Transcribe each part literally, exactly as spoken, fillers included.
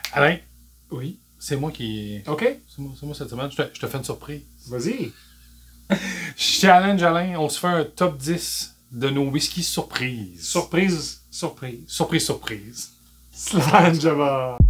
Alain, Oui. c'est moi qui... OK. C'est moi, c'est moi cette semaine, je te, je te fais une surprise. Vas-y. Challenge, Alain, on se fait un top dix de nos whisky surprises. Surprise, surprise. Surprise, surprise. Slange Java.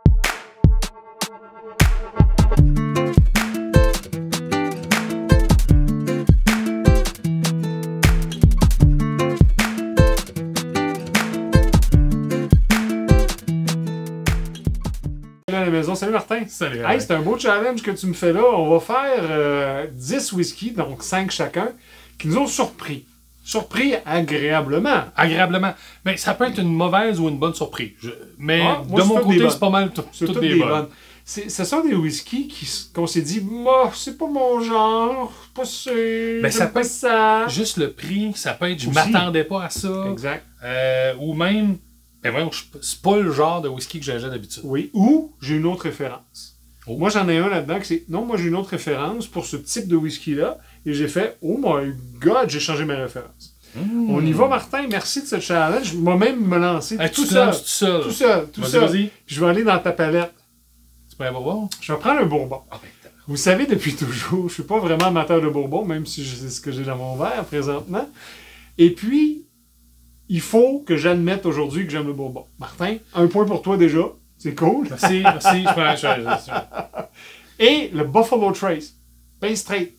À la maison. Salut Martin. Salut, Hey, Alain. c'est un beau challenge que tu me fais là. On va faire euh, dix whisky, donc cinq chacun, qui nous ont surpris. Surpris agréablement. Agréablement. Mais ça peut être une mauvaise ou une bonne surprise. Je- Mais Ah, moi, de c'est mon toutes des côté, bonnes. c'est pas mal tout- C'est toutes toutes des des bonnes. bonnes. C'est- Ce sont des whiskies qui s- qu'on s'est dit, moi, c'est pas mon genre, pas sûr, Ben, ça j'aime peut pas être ça. Juste le prix, ça peut être je Aussi. m'attendais pas à ça. Exact. Euh, ou même, ben voyons, je- c'est pas le genre de whisky que j'achète d'habitude. Oui. Ou j'ai une autre référence. Oh. Moi, j'en ai un là-dedans qui c'est, non, moi, j'ai une autre référence pour ce type de whisky-là. Et j'ai fait, oh my God, j'ai changé ma référence. Mmh. On y va, Martin. Merci de ce challenge. Je vais même me lancer Hey, tout tu te seul. lances tout seul. Tout seul, tout Vas-y, seul. vas-y. Puis je vais aller dans ta palette. Tu peux aller voir? Je vais prendre un bourbon. Ah, ben, t'as- Vous savez, depuis toujours, je suis pas vraiment amateur de bourbon, même si je sais ce que j'ai dans mon verre présentement. Et puis, il faut que j'admette aujourd'hui que j'aime le bourbon. Martin, un point pour toi déjà. C'est cool. Merci, merci. Je prends, je, je- je- Et le Buffalo Trace. Ben straight.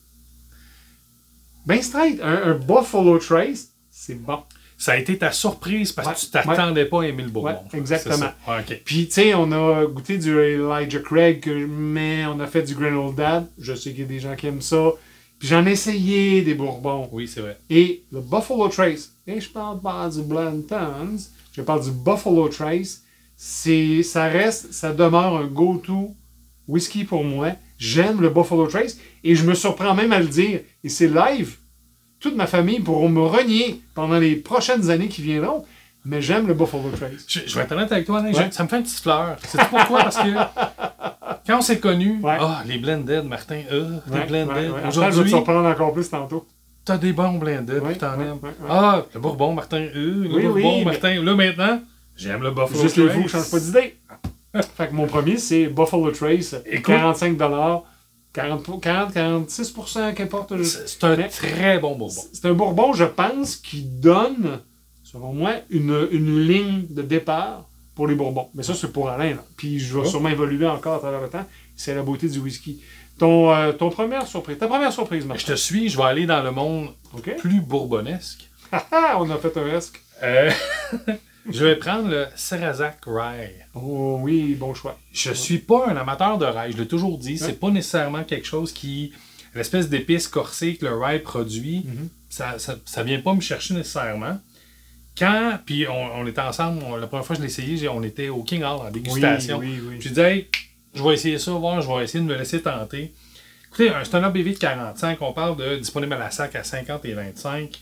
Ben straight. Un, un Buffalo Trace, c'est bon. Ça a été ta surprise parce Ouais, que tu t'attendais pas à aimer le bourbon. Ouais, exactement. C'est ça. Ah, ok. Puis, tu sais, on a goûté du Elijah Craig, que- mais on a fait du Grand Old Dad. Je sais qu'il y a des gens qui aiment ça. Puis j'en ai essayé des bourbons. Oui, c'est vrai. Et le Buffalo Trace, et je parle pas du Blanton's, je parle du Buffalo Trace, c'est, ça reste, ça demeure un go-to whisky pour moi. J'aime le Buffalo Trace et je me surprends même à le dire. Et c'est live. Toute ma famille pourront me renier pendant les prochaines années qui viendront, mais j'aime le Buffalo Trace. Je, je vais être honnête avec toi, Alain, Ouais. je- ça me fait une petite fleur. Sais-tu pourquoi? Parce que quand on s'est connus, Ouais. ah, les blended, Martin, euh, les Ouais, blended. ouais, ouais. Après, je vais Aujourd'hui, te surprendre encore plus tantôt. t'as des bons blended, Ouais, puis t'en ouais, aimes. ouais, ouais. Ah, le bourbon, Martin, euh, le Oui, bourbon, oui, Martin. Là, maintenant, j'aime le Buffalo Juste les Trace. fous ne changent pas d'idée. Fait que mon premier, c'est Buffalo Trace, Écoute. quarante-cinq dollars, quarante, quarante, quarante-six pour cent, qu'importe. je- C'est c'est un Mais- très bon bourbon. C'est un bourbon, je pense, qui donne, selon moi, une, une ligne de départ pour les bourbons. Mais ça, c'est pour Alain. Là. Puis je vais Oh. sûrement évoluer encore à travers le temps. C'est la beauté du whisky. Ton, euh, ton première surprise, ta première surprise, Je Martin. te suis, je vais aller dans le monde OK? plus bourbonnesque. Ah, on a fait un risque. Euh, je vais prendre le Sarrazac Rye. Oh oui, bon choix. Je suis pas un amateur de rye, je l'ai toujours dit. C'est Ouais. pas nécessairement quelque chose qui. L'espèce d'épice corsée que le rye produit, Mhm. ça, ça, ça vient pas me chercher nécessairement. Quand, puis on, on était ensemble, on- la première fois que je l'ai essayé, j'ai- on était au King Hall en dégustation. Oui, oui, oui. J'ai dit, hey, je vais essayer ça, voir, je vais essayer de me laisser tenter. Écoutez, un- c'est un A B V de quarante-cinq, on parle de disponible à la sac à cinquante et vingt-cinq.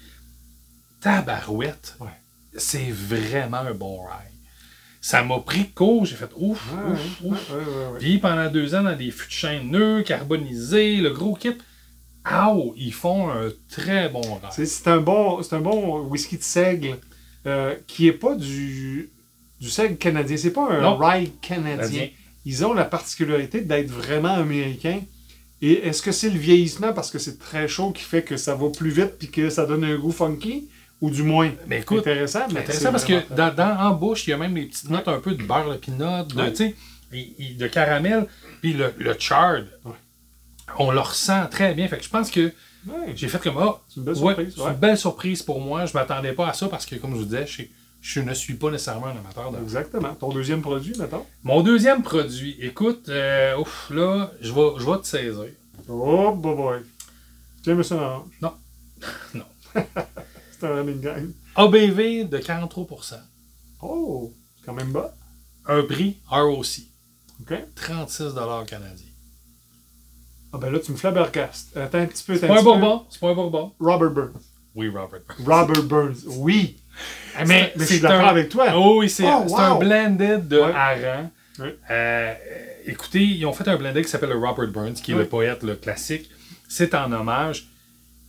Tabarouette, Ouais. c'est vraiment un bon rye. Ça m'a pris de court, j'ai fait ouf, Ouais, ouf, ouais, ouf. ouais, ouais, ouais. Puis pendant deux ans, dans des fûts de chêne neufs, carbonisés, le gros kit. Ah, ils font un très bon rye. C'est c'est un bon, c'est un bon whisky de seigle euh, qui est pas du, du seigle canadien. C'est pas un Non. rye canadien. Canadien. Ils ont la particularité d'être vraiment américains. Et est-ce que c'est le vieillissement parce que c'est très chaud qui fait que ça va plus vite puis que ça donne un goût funky? Ou du moins Mais écoute, intéressant? c'est Mais intéressant c'est parce vraiment que dans, dans- en bouche, il y a même des petites notes un peu de beurre de pinot, de, Ouais. tu sais, et- et de caramel, puis le, le chard. Ouais. On le ressent très bien. Fait que je pense que Ouais, j'ai fait comme ah, c'est une belle ouais, surprise. c'est ouais. une belle surprise pour moi. Je m'attendais pas à ça parce que, comme je vous disais, je, je ne suis pas nécessairement un amateur de. Exactement. Ton deuxième produit, mettons? Mon deuxième produit, écoute, euh, ouf, là, je vais, je vais te saisir. Oh, boy, boy. Tu aimes ça orange? Non. Non. C'est un running gang. A B V de quarante-trois pour cent. Oh, c'est quand même bas. Un prix R O C. OK. trente-six dollars canadiens. Ah ben là, tu me flabbergastes. Attends un petit peu. C'est pas un bourbon. C'est pas un bourbon. Robert Burns. Oui, Robert. Robert Burns, oui. Ah, mais, mais je suis d'accord un- avec toi. Oh oui, c'est Oh, c'est wow. un blended de Ouais. hareng. Ouais. Euh, écoutez, ils ont fait un blended qui s'appelle le Robert Burns, qui est Ouais. le poète le classique. C'est en hommage.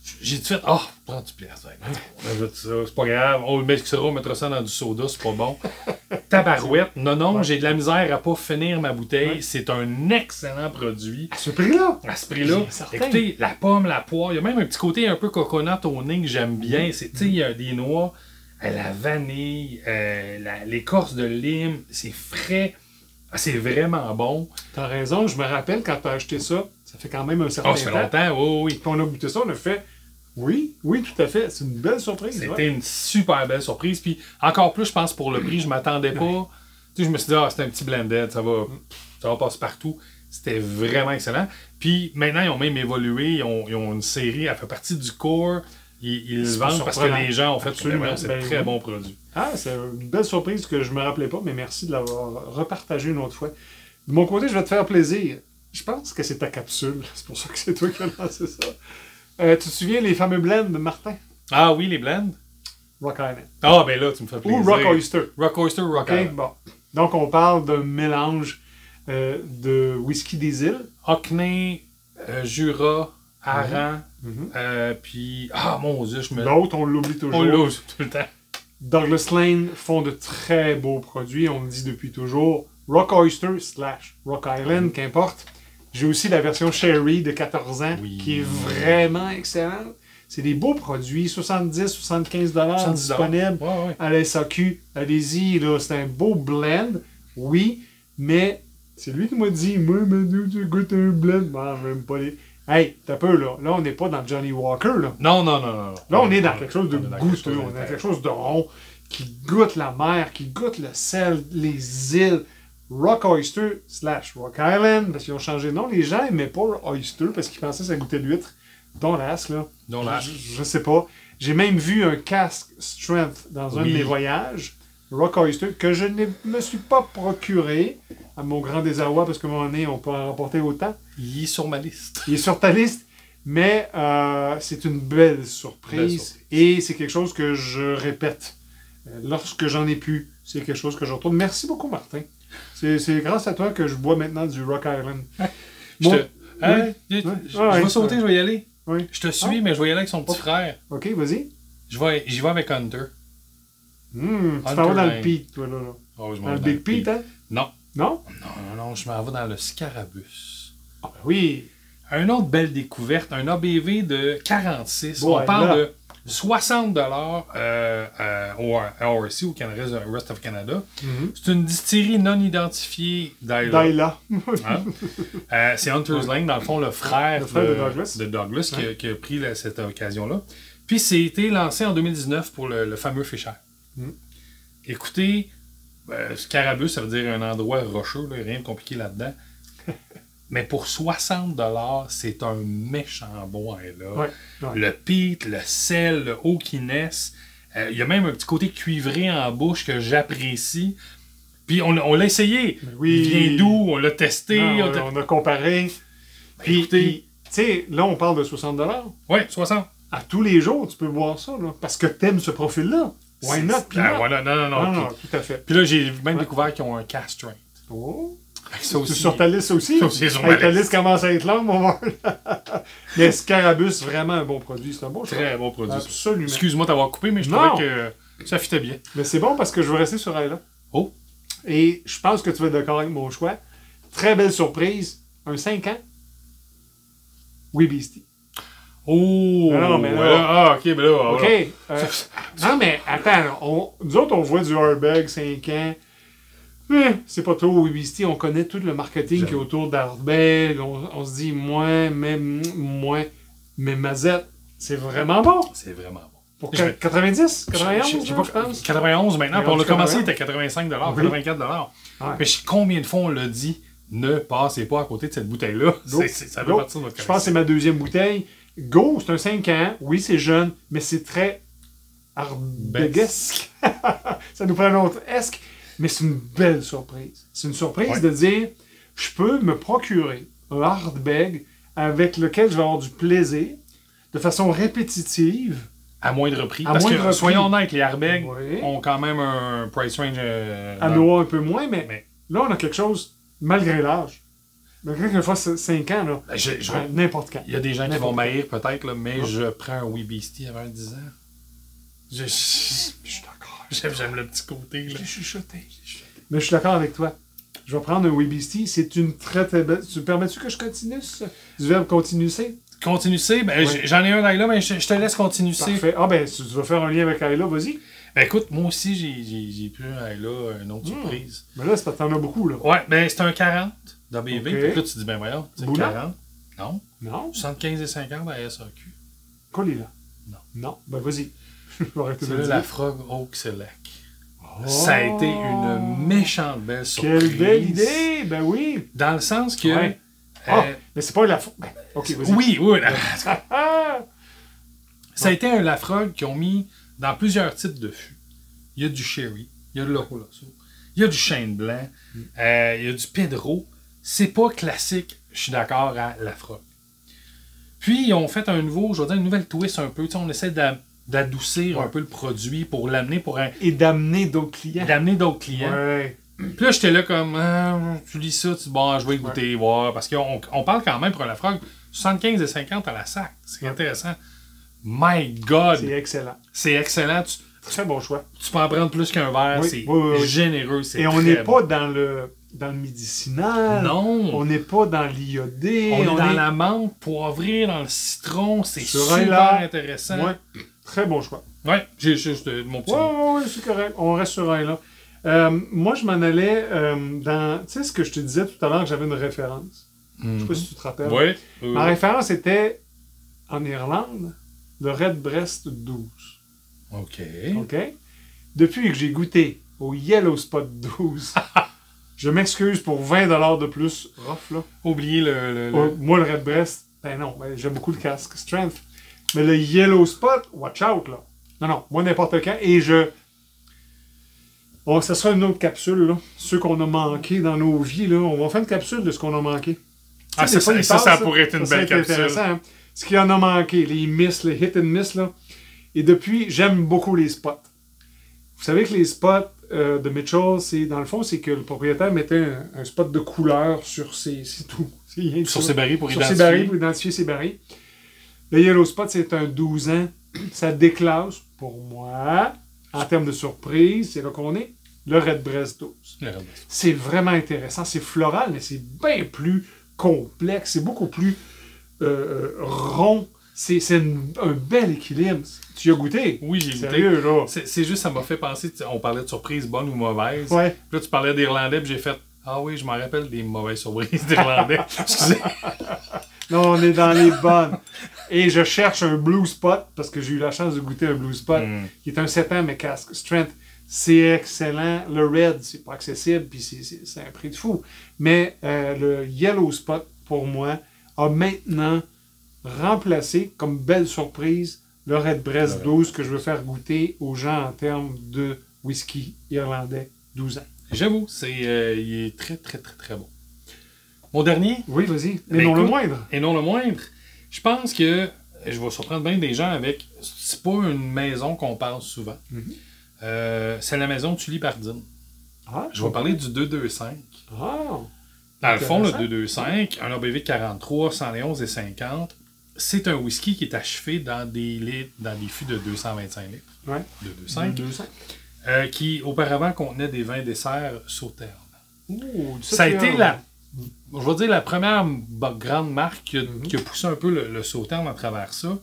j'ai tout fait, ah, oh, prends du plastique. On ajoute ça, c'est pas grave. On le mettra, on mettra ça dans du soda, c'est pas bon. Tabarouette. Non, non, ouais. J'ai de la misère à pas finir ma bouteille. Ouais. C'est un excellent produit. À ce prix-là? À ce prix-là. Écoutez, la pomme, la poire, il y a même un petit côté un peu coconut au nez que j'aime bien. C'est, tu sais, il y a des noix, la vanille, euh, la, l'écorce de lime, c'est frais. C'est vraiment bon. T'as raison, je me rappelle quand t'as acheté ça, ça fait quand même un certain temps. Oh, ça fait longtemps, oui, oui. Puis on a goûté ça, on a fait... Oui, oui, tout à fait. C'est une belle surprise. C'était ouais. une super belle surprise. Puis encore plus, je pense, pour le prix, je m'attendais pas. Tu sais, je me suis dit, ah, c'est un petit blended, ça va, ça va passer partout. C'était vraiment excellent. Puis maintenant, ils ont même évolué. Ils ont, ils ont une série, elle fait partie du core. Ils, ils le vendent parce que les gens ont fait absolument. C'est un très bon produit. Ah, c'est une belle surprise que je me rappelais pas, mais merci de l'avoir repartagé une autre fois. De mon côté, je vais te faire plaisir. Je pense que c'est ta capsule. C'est pour ça que c'est toi qui as lancé ça. Euh, tu te souviens les fameux blends de Martin? Ah oui, les blends? Rock Island. Ah, ben là, tu me fais plaisir. Ou Rock Oyster. Rock Oyster, Rock okay, Island. Bon. Donc, on parle d'un mélange euh, de whisky des îles. Hockney, euh, Jura, Aran, mm-hmm. euh, puis... Ah, mon Dieu, je me... L'autre, on l'oublie toujours. On l'oublie tout le temps. Douglas Lane font de très beaux produits. On le dit depuis toujours. Rock Oyster slash Rock Island, mm-hmm. qu'importe. J'ai aussi la version Sherry de quatorze ans, oui. qui est vraiment excellente. C'est des beaux produits, soixante-dix à soixante-quinze dollars disponibles ouais, ouais. à la S A Q. Allez-y, là, c'est un beau blend, oui, mais c'est lui qui m'a dit, moi, Manu, tu goûtes un blend. Non, même pas les... Hey, t'as peu, là. Là, on n'est pas dans Johnny Walker, là. Non, non, non, non. Là, on est dans quelque chose de goûteux, on est dans quelque chose de rond, qui goûte la mer, qui goûte le sel, les îles. Rock Oyster slash Rock Island, parce qu'ils ont changé de nom. Les gens n'aimaient pas Oyster parce qu'ils pensaient que ça goûtait l'huître. Don Lask, là. Don Lask. Je, je sais pas. J'ai même vu un casque Strength dans un oui. de mes voyages. Rock Oyster, que je ne me suis pas procuré, à mon grand désarroi, parce qu'à un moment donné, on peut en rapporter autant. Il est sur ma liste. Il est sur ta liste. Mais euh, c'est une belle surprise. Belle surprise. Et c'est quelque chose que je répète. Lorsque j'en ai plus, c'est quelque chose que je retourne. Merci beaucoup, Martin. C'est, c'est grâce à toi que je bois maintenant du Rock Island. je, te... hein? oui. je, je, ah, je vais oui. sauter, je vais y aller. Oui. Je te suis, ah. mais je vais y aller avec son petit oh. frère. Ok, vas-y. Je vais, j'y vais avec Hunter. Mmh, tu t'en vas dans le Pete, toi, là. là. Oh, je dans le Big Pete, hein? Non. Non? Non, non, non, je m'en vais dans le Scarabus. Ah, ben oui. Une autre belle découverte, un A B V de quarante-six. Ouais, On parle là. de soixante dollars euh, euh, au R S C, au Canada, Rest of Canada. Mm-hmm. C'est une distillerie non identifiée d'Ayla. D'Ayla. hein? euh, c'est Hunter's Lane, dans le fond, le frère, le frère de, de Douglas, de Douglas ouais. qui, a, qui a pris la, cette occasion-là. Puis, c'est été lancé en deux mille dix-neuf pour le, le fameux Fisher. Mm. Écoutez, euh, Scarabus, ça veut dire un endroit rocheux, là, rien de compliqué là-dedans. Mais pour soixante dollars, c'est un méchant bon, là. Ouais, ouais. Le peat, le sel, le haut qui naisse. Il euh, y a même un petit côté cuivré en bouche que j'apprécie. Puis on, on l'a essayé. Oui. Il vient d'où? On l'a testé. Non, on, on, a... on a comparé. Puis, tu sais, là, on parle de soixante dollars. Oui, soixante. À tous les jours, tu peux boire ça, là. Parce que t'aimes ce profil-là. Why not? Ah, voilà, non, non, non. Non, puis, non, tout à fait. Puis là, j'ai même ouais. découvert qu'ils ont un cast strength. Oh. Ça aussi. C'est sur ta liste aussi? Ça aussi sur hey, ma ta liste. liste commence à être longue, mon voir. Mais Scarabus, vraiment un bon produit. C'est un bon choix. Très bon produit. Absolument. Excuse-moi d'avoir coupé, mais je non. trouvais que ça fitait bien. Mais c'est bon parce que je veux rester sur Ayla. Oh. Et je pense que tu vas être d'accord avec mon choix. Très belle surprise. Un cinq ans. Oui, Beastie. Oh! Non, mais là, là, ah, ok, mais là. OK. Euh, non, mais attends. On, nous autres, on voit du Ardbeg cinq ans. Eh, c'est pas trop oui, Beastie. On connaît tout le marketing qui est autour d'Ardbeg. On, on se dit moins, mais moins. Mais Mazette, c'est vraiment bon. C'est vraiment bon. Pour je, quatre-vingt-dix? quatre-vingt-onze, je, je, je, je pense. quatre-vingt-onze maintenant. Pour le commencer, il était quatre-vingt-cinq dollars, oui. quatre-vingt-quatre dollars. Ouais. Mais combien de fois on l'a dit, ne passez pas à côté de cette bouteille-là. C'est, c'est, ça veut partir de votre Je pense que c'est ma deuxième bouteille. Go, c'est un cinq ans. Oui, c'est jeune, mais c'est très Ardbegesque. Ça nous prend un autre esque. Mais c'est une belle surprise. C'est une surprise ouais. de dire, je peux me procurer un Ardbeg avec lequel je vais avoir du plaisir de façon répétitive. À moindre prix. À Parce moindre que, prix. soyons honnêtes, les Ardbeg oui. ont quand même un price range... Euh, à Noah un peu moins, mais, mais là, on a quelque chose, malgré l'âge. Malgré qu'une fois cinq ans, là, Ben, je, je, ouais, n'importe quand. il y a des gens qui N'importe vont m'haïr peut-être, là, mais Ouais. je prends un Wee Beastie avant dix ans. Je, je, je suis d'accord. J'aime, j'aime le petit côté. Là. Je suis chuchoté. Mais je suis d'accord avec toi. Je vais prendre un Wee Beastie. C'est une très très belle. Tu permets-tu que je continue ça? Du verbe continuer? Continue C, ben, Ouais. j'en ai un là, mais je, je te laisse continuer C. Parfait. Ah ben, tu tu vas faire un lien avec Ayla, vas-y. Ben écoute, moi aussi j'ai, j'ai, j'ai pris un là, une autre Mm. surprise. Mais là, c'est parce que t'en as beaucoup, là. Ouais, ben c'est un quarante W V. Ok. Puis là tu te dis, ben voyons, c'est Boula? quarante. Non. Non? soixante-quinze et cinquante à S A Q. Colis, là. Non. Non. Ben, vas-y. Je vais arrêter de C'est le là dire. la Frog Oak Select. Oh! Ça a été une méchante belle surprise. Quelle belle idée! Ben oui! Dans le sens que. Ouais. euh, Ah, mais c'est pas la... fo- Ben, ok, vas-y. oui, oui. la- Ah! Ça a été un Lafrogue qu'ils ont mis dans plusieurs types de fûts. Il y a du Sherry, il y a de l'Oroloso, il y a du Chêne Blanc, Mm. euh, il y a du Pedro. C'est pas classique, je suis d'accord, à Lafrogue. Puis, ils ont fait un nouveau, je veux dire, une nouvelle twist un peu. Tu sais, on essaie d'a- d'adoucir Ouais. un peu le produit pour l'amener pour un, Et d'amener d'autres clients. d'amener d'autres clients. Ouais. Puis là, j'étais là comme, ah, tu lis ça, tu dis, bon, je vais goûter, voir. Parce qu'on on parle quand même pour un Lafrogue, soixante-quinze et cinquante à la sac. C'est intéressant. My God! C'est excellent. C'est excellent. Tu, Très bon choix. tu peux en prendre plus qu'un verre. Oui, C'est oui, oui, oui. généreux. C'est Et on très n'est bon. pas dans le, dans le médicinal. Non! On n'est pas dans l'iodé. On, est dans la menthe poivrée, dans le citron. C'est Sur super un là. intéressant. Ouais. Très bon choix. Ouais, j'ai juste euh, mon petit. Ouais, ouais, ouais, c'est correct. On reste sur un là. Euh, moi, je m'en allais euh, dans. Tu sais ce que je te disais tout à l'heure que j'avais une référence. Je sais pas si tu te rappelles. Ouais. euh, Ma référence était en Irlande, le Redbreast douze. OK. OK? Depuis que j'ai goûté au Yellow Spot douze, je m'excuse pour vingt dollars de plus. Rough, là. Oubliez le. le- le- Oh, moi, le Redbreast, ben non, ben, j'aime beaucoup le casque Strength. Mais le Yellow Spot, watch out, là. Non, non, moi, n'importe quand. Et je. Bon, ça sera une autre capsule, là. Ceux qu'on a manqué dans nos vies, là. On va faire une capsule de ce qu'on a manqué. Ah, Tu sais, ça, des fois, ça, ils ça passent, pourrait être une ça, belle c'est capsule. intéressant, hein. Ce qu'il y en a manqué, les miss, les hit and miss, là. Et depuis, j'aime beaucoup les spots. Vous savez que les spots euh, de Mitchell, c'est dans le fond, c'est que le propriétaire mettait un, un spot de couleur sur ses. C'est tout. C'est rien que Sur ça. ses barils pour Sur ses identifier. barils pour identifier ses barils. Le Yellow Spot, c'est un douze ans. Ça déclasse, pour moi, en termes de surprise, c'est là qu'on est, le Redbreast douze. Le Redbreast. C'est vraiment intéressant. C'est floral, mais c'est bien plus complexe. C'est beaucoup plus euh, euh, rond. C'est c'est une- un bel équilibre. Tu y as goûté? Oui, j'ai goûté. Sérieux, là? C'est c'est juste, ça m'a fait penser, tu sais, on parlait de surprise bonne ou mauvaise. Ouais. Puis là, tu parlais d'Irlandais, puis j'ai fait, ah oui, je m'en rappelle des mauvaises surprises d'Irlandais. Excusez. Non, on est dans les bonnes. Et je cherche un Blue Spot, parce que j'ai eu la chance de goûter un Blue Spot, Mm. qui est un sept ans, mais casque Strength. C'est excellent. Le Red, c'est pas accessible, puis c'est- c'est c'est un prix de fou. Mais euh, le Yellow Spot, pour moi, a maintenant remplacé, comme belle surprise, le Redbreast Ouais. douze que je veux faire goûter aux gens en termes de whisky irlandais douze ans. J'avoue, c'est, euh, il est très, très, très, très bon. Mon dernier, Oui, vas-y. Mais Ben, non le écoute, moindre. et non le moindre, je pense que je vais surprendre bien des gens avec. C'est pas une maison qu'on parle souvent. Mhm. Euh, c'est la maison Tully Pardine. Ah, Je vais parler du deux deux cinq. Ah, Dans le fond, le Intéressant. deux deux cinq, un A B V de quarante-trois, cent onze et cinquante, c'est un whisky qui est achevé dans des litres, dans des fûts de deux cent vingt-cinq litres. ouais. deux deux cinq. deux cinq. euh, qui auparavant contenait des vins desserts Sauternes. Ouh, Ça a tu été as- la, je vais dire la première ba- grande marque qui a, Mhm. qui a poussé un peu le, le Sauternes à travers ça.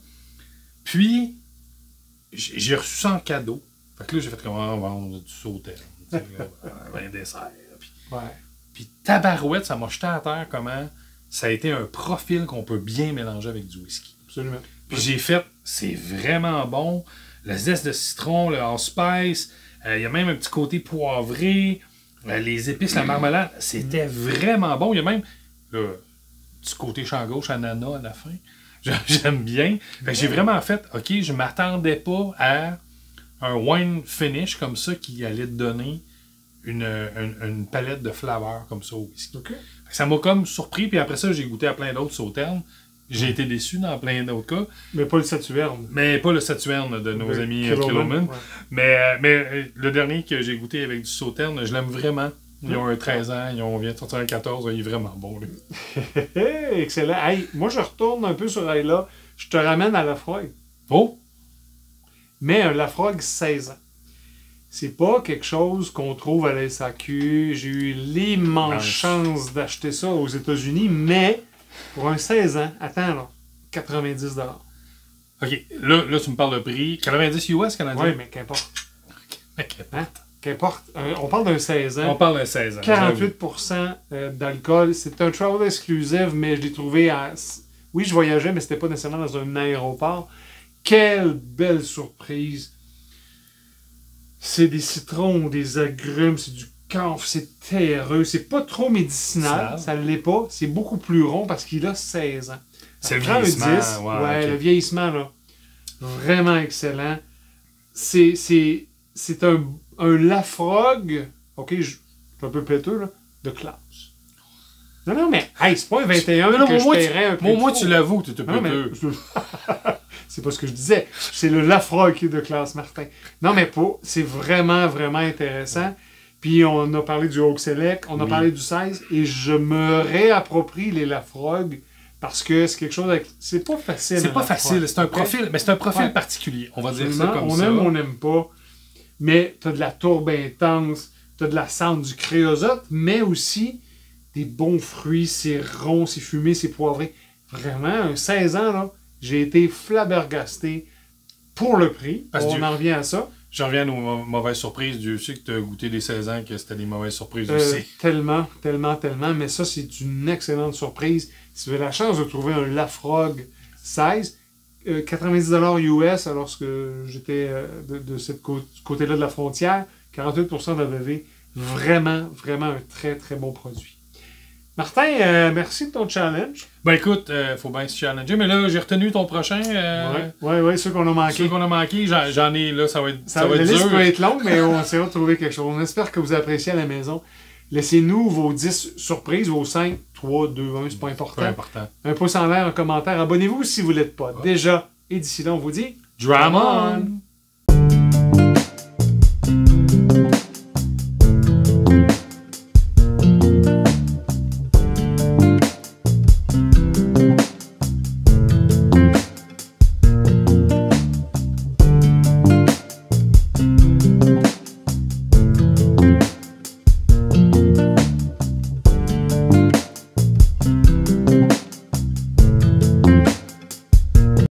Puis, j'ai j'ai reçu ça en cadeau. Fait que là, j'ai fait comment vendre du Sauternes, tu sais, là, un vin dessert. Puis, Ouais. puis tabarouette, ça m'a jeté à terre comment ça a été un profil qu'on peut bien mélanger avec du whisky. Absolument. Puis j'ai fait, c'est vraiment bon. Le zeste de citron, le allspice, euh, il y a même un petit côté poivré, euh, les épices, la marmelade, c'était vraiment bon. Il y a même le petit côté champ gauche, ananas à la fin. J'aime bien. Fait que j'ai vraiment fait, OK, je m'attendais pas à un wine finish comme ça qui allait te donner une, une, une palette de flaveurs comme ça au whisky. OK. Fait que ça m'a comme surpris, puis après ça, j'ai goûté à plein d'autres sauternes. J'ai été déçu dans plein d'autres cas, Mais pas le Saturne. mais pas le Saturne de nos Le amis euh, Kiloman, Kiloman. ouais. Mais, euh, mais euh, le dernier que j'ai goûté avec du sauterne, je l'aime vraiment. Ils ont un treize ans, ils ont, vient de sortir un quatorze, il est vraiment bon. Lui. Excellent. Hey, moi, je retourne un peu sur Ayla. Je te ramène à Lafroig. Oh! Mais un Lafroig seize ans. C'est pas quelque chose qu'on trouve à la S A Q. J'ai eu l'immense Nice. chance d'acheter ça aux États-Unis, mais pour un seize ans, attends là, quatre-vingt-dix dollars. Ok, là, là, tu me parles de prix. quatre-vingt-dix U S canadien? Oui, mais qu'importe. Hein? Qu'importe. Euh, on parle d'un seize ans. On parle de seize ans. quarante-huit pour cent euh, d'alcool. C'est un travel exclusive, mais je l'ai trouvé à... Oui, je voyageais, mais c'était pas nécessairement dans un aéroport. Quelle belle surprise! C'est des citrons, des agrumes, c'est du camphre, c'est terreux. C'est pas trop médicinal, ça l'est pas. C'est beaucoup plus rond parce qu'il a seize ans. C'est le prend un vieillissement. dix, Ouais, ouais, ok. le vieillissement, là. Vraiment excellent. C'est, c'est, c'est un, un Lafroig, ok, je je suis un peu péteux, là, de classe. Non, non, mais, hey, c'est pas un vingt et un Non, que moi, je moi, paierais un tu, prix moi, de moi, faux. tu l'avoues, tu étais Non, mais- peu. c'est pas ce que je disais. C'est le Lafroig qui est de classe, Martin. Non, mais pas. C'est vraiment, vraiment intéressant. Puis on a parlé du Oak Select, on a Oui. parlé du seize, et je me réapproprie les Lafroig parce que c'est quelque chose avec... C'est pas facile. C'est un pas Lafroig. facile, c'est un profil, mais c'est un profil Ouais. particulier. On va dire ça Absolument. comme on ça. aime ou on n'aime pas. Mais t'as de la tourbe intense, t'as de la cendre, du créosote, mais aussi des bons fruits. C'est rond, c'est fumé, c'est poivré. Vraiment, un seize ans, là, j'ai été flabbergasté pour le prix. Parce que on Dieu- en revient à ça. J'en reviens aux mau- mauvaises surprises. Dieu sait que tu as goûté des seize ans, que c'était des mauvaises surprises Euh, aussi. tellement, tellement, tellement. Mais ça, c'est une excellente surprise. Si vous avez la chance de trouver un Lafroig seize, euh, quatre-vingt-dix dollars U S, alors que j'étais euh, de, de ce côté-là de la frontière, quarante-huit pour cent d'A B V. Vraiment, vraiment un très, très bon produit. Martin, euh, merci de ton challenge. Ben écoute, euh, faut bien se challenger, mais là, j'ai retenu ton prochain. Euh, Ouais, ouais, ouais, ceux qu'on a manqué. Ceux qu'on a manqué, j'en, j'en ai, là, ça va être, ça Ça, va la être liste dur. peut être longue, mais on essaiera de trouver quelque chose. On espère que vous appréciez à la maison. Laissez-nous vos dix surprises, vos cinq, trois, deux, un, c'est pas Peu important. important. Un pouce en l'air, un commentaire. Abonnez-vous si vous ne l'êtes pas déjà. Et d'ici là, on vous dit Drum on!